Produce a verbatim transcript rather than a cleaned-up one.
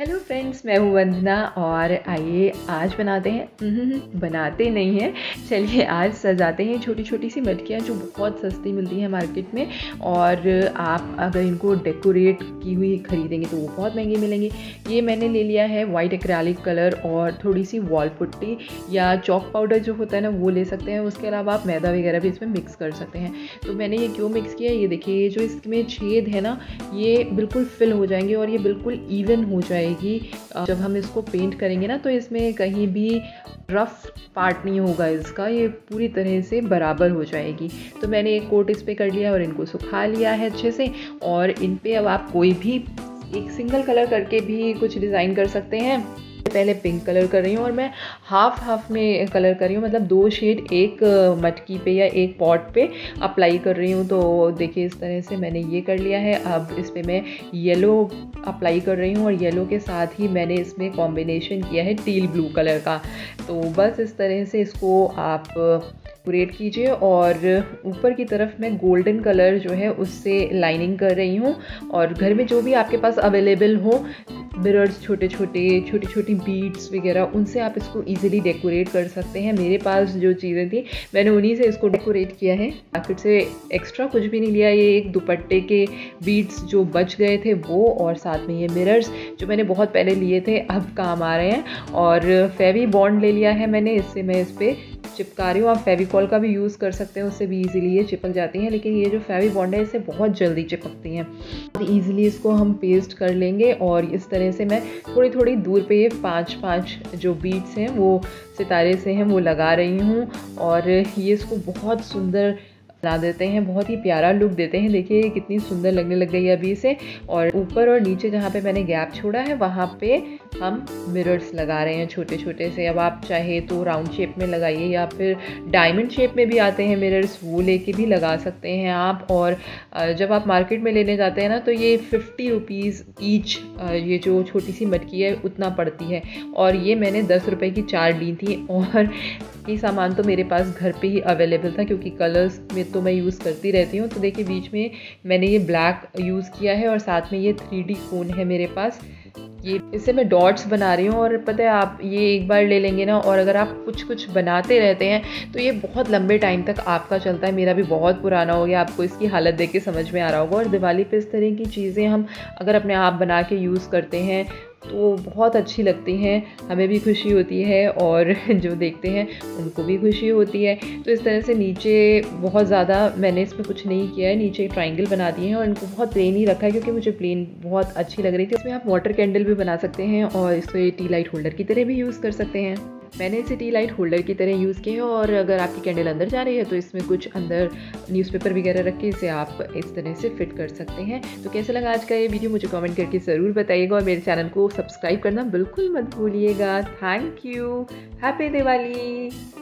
Hello friends, मैं हूँ वंदना और आइए आज बनाते हैं हम्म, बनाते नहीं हैं चलिए आज सजाते हैं छोटी छोटी सी मटकियाँ जो बहुत सस्ती मिलती हैं मार्केट में। और आप अगर इनको डेकोरेट की हुई खरीदेंगे तो वो बहुत महंगी मिलेंगी। ये मैंने ले लिया है वाइट एक्रेलिक कलर और थोड़ी सी वॉल पुट्टी या चॉक पाउडर जो होता है ना वो ले सकते हैं। उसके अलावा आप मैदा वगैरह भी इसमें मिक्स कर सकते हैं। तो मैंने ये क्यों मिक्स किया, ये देखिए, ये जो इसमें छेद है ना ये बिल्कुल फिल हो जाएंगे और ये बिल्कुल इवन हो जाएगी। जब हम इसको पेंट करेंगे ना तो इसमें कहीं भी रफ पार्ट नहीं होगा इसका, ये पूरी तरह से बराबर हो जाएगी। तो मैंने एक कोट इस पे कर लिया और इनको सुखा लिया है अच्छे से। और इन पे अब आप कोई भी एक सिंगल कलर करके भी कुछ डिज़ाइन कर सकते हैं। पहले पिंक कलर कर रही हूँ और मैं हाफ हाफ में कलर कर रही हूँ, मतलब दो शेड एक मटकी पे या एक पॉट पे अप्लाई कर रही हूँ। तो देखिए इस तरह से मैंने ये कर लिया है। अब इस पे मैं येलो अप्लाई कर रही हूँ और येलो के साथ ही मैंने इसमें कॉम्बिनेशन किया है टील ब्लू कलर का। तो बस इस तरह से इसको आप डेकोरेट कीजिए। और ऊपर की तरफ मैं गोल्डन कलर जो है उससे लाइनिंग कर रही हूँ। और घर में जो भी आपके पास अवेलेबल हो, मिरर्स, छोटे छोटे छोटी छोटी बीड्स वगैरह, उनसे आप इसको इजीली डेकोरेट कर सकते हैं। मेरे पास जो चीज़ें थी मैंने उन्हीं से इसको डेकोरेट किया है। मार्केट से एक्स्ट्रा कुछ भी नहीं लिया। ये एक दुपट्टे के बीड्स जो बच गए थे वो, और साथ में ये मिरर्स जो मैंने बहुत पहले लिए थे अब काम आ रहे हैं। और फेवी बॉन्ड ले लिया है मैंने, इससे मैं इस पर चिपका रही हूँ। आप फेविकॉल का भी यूज़ कर सकते हैं, उससे भी इजीली ये चिपक जाती हैं। लेकिन ये जो फेवी बॉन्ड है इससे बहुत जल्दी चिपकती हैं। ईजिली इसको हम पेस्ट कर लेंगे। और इस तरह से मैं थोड़ी थोड़ी दूर पे ये पांच पांच जो बीड्स हैं वो सितारे से हैं वो लगा रही हूँ। और ये इसको बहुत सुंदर बना देते हैं, बहुत ही प्यारा लुक देते हैं। देखिए कितनी सुंदर लगने लग गई है अभी से। और ऊपर और नीचे जहाँ पे मैंने गैप छोड़ा है वहाँ पे हम मिरर्स लगा रहे हैं छोटे छोटे से। अब आप चाहे तो राउंड शेप में लगाइए या फिर डायमंड शेप में भी आते हैं मिरर्स, वो लेके भी लगा सकते हैं आप। और जब आप मार्केट में लेने जाते हैं ना तो ये फिफ्टी रुपीज़ ईच, ये जो छोटी सी मटकी है उतना पड़ती है। और ये मैंने दस रुपये की चार ली थी। और ये सामान तो मेरे पास घर पे ही अवेलेबल था क्योंकि कलर्स में तो मैं यूज़ करती रहती हूँ। तो देखिए बीच में मैंने ये ब्लैक यूज़ किया है और साथ में ये थ्री डी कोन है मेरे पास। ये इससे मैं डॉट्स बना रही हूँ। और पता है आप ये एक बार ले लेंगे ना और अगर आप कुछ कुछ बनाते रहते हैं तो ये बहुत लंबे टाइम तक आपका चलता है। मेरा भी बहुत पुराना हो गया, आपको इसकी हालत देख के समझ में आ रहा होगा। और दिवाली पे इस तरह की चीज़ें हम अगर अपने आप बना के यूज़ करते हैं तो बहुत अच्छी लगती हैं, हमें भी खुशी होती है और जो देखते हैं उनको भी खुशी होती है। तो इस तरह से नीचे बहुत ज़्यादा मैंने इसमें कुछ नहीं किया है, नीचे ट्रायंगल बना दिए हैं और इनको बहुत प्लेन ही रखा है क्योंकि मुझे प्लेन बहुत अच्छी लग रही थी। इसमें आप वाटर कैंडल भी बना सकते हैं और इसको टी लाइट होल्डर की तरह भी यूज़ कर सकते हैं। मैंने इसे टी लाइट होल्डर की तरह यूज़ किया है। और अगर आपकी कैंडल अंदर जा रही है तो इसमें कुछ अंदर न्यूज़पेपर वगैरह रख के इसे आप इस तरह से फिट कर सकते हैं। तो कैसा लगा आज का ये वीडियो मुझे कमेंट करके ज़रूर बताइएगा और मेरे चैनल को सब्सक्राइब करना बिल्कुल मत भूलिएगा। Thank you, happy Diwali.